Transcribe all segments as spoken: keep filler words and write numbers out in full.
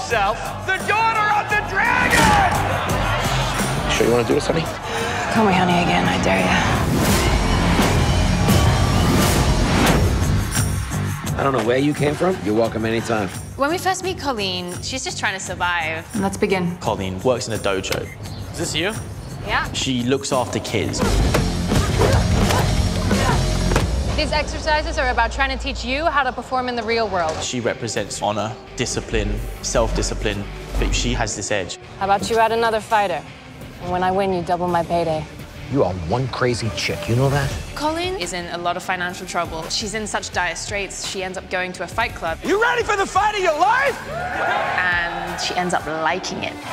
yourself the daughter of the dragon! Sure you want to do this, honey? Call me honey again, I dare ya. I don't know where you came from. You're welcome anytime. When we first meet Colleen, she's just trying to survive. Let's begin. Colleen works in a dojo. Is this you? Yeah. She looks after kids. These exercises are about trying to teach you how to perform in the real world. She represents honor, discipline, self-discipline, but she has this edge. How about you add another fighter? And when I win, you double my payday. You are one crazy chick, you know that? Colleen is in a lot of financial trouble. She's in such dire straits, she ends up going to a fight club. You ready for the fight of your life? And she ends up liking it.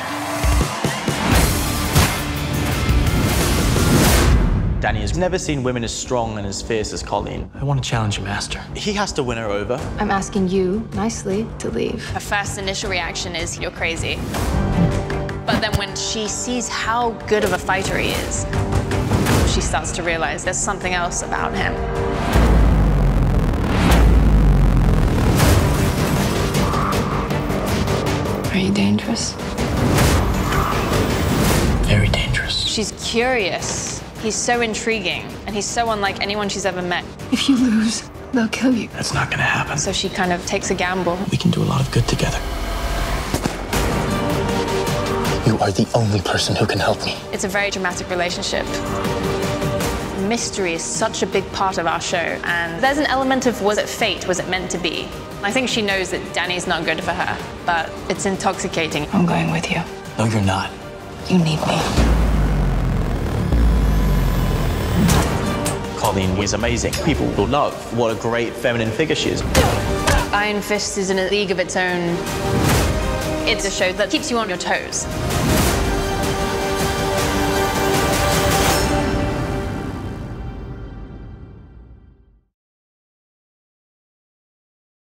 Danny has never seen women as strong and as fierce as Colleen. I want to challenge your master. He has to win her over. I'm asking you, nicely, to leave. Her first initial reaction is, you're crazy. But then when she sees how good of a fighter he is, she starts to realize there's something else about him. Are you dangerous? Very dangerous. She's curious. He's so intriguing, and he's so unlike anyone she's ever met. If you lose, they'll kill you. That's not gonna happen. So she kind of takes a gamble. We can do a lot of good together. You are the only person who can help me. It's a very dramatic relationship. Mystery is such a big part of our show, and there's an element of, was it fate, was it meant to be? I think she knows that Danny's not good for her, but it's intoxicating. I'm going with you. No, you're not. You need me. Colleen is amazing. People will love what a great feminine figure she is. Iron Fist is in a league of its own. It's a show that keeps you on your toes.